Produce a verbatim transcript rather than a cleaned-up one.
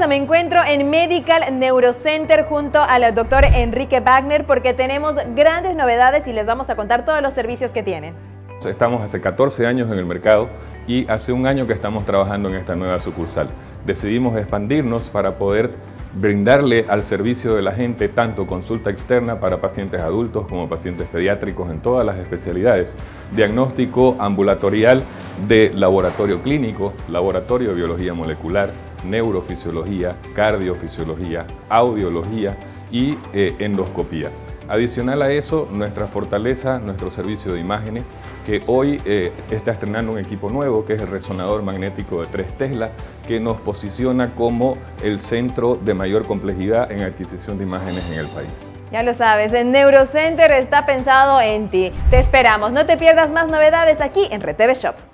me encuentro en Medical Neurocenter junto al doctor Enrique Wagner porque tenemos grandes novedades y les vamos a contar todos los servicios que tienen. Estamos hace catorce años en el mercado y hace un año que estamos trabajando en esta nueva sucursal. Decidimos expandirnos para poder brindarle al servicio de la gente tanto consulta externa para pacientes adultos como pacientes pediátricos en todas las especialidades, diagnóstico ambulatorial de laboratorio clínico, laboratorio de biología molecular, neurofisiología, cardiofisiología, audiología y eh, endoscopía. Adicional a eso, nuestra fortaleza, nuestro servicio de imágenes, que hoy eh, está estrenando un equipo nuevo, que es el resonador magnético de tres Tesla, que nos posiciona como el centro de mayor complejidad en adquisición de imágenes en el país. Ya lo sabes, en Neurocenter está pensado en ti. Te esperamos, no te pierdas más novedades aquí en R T V Shop.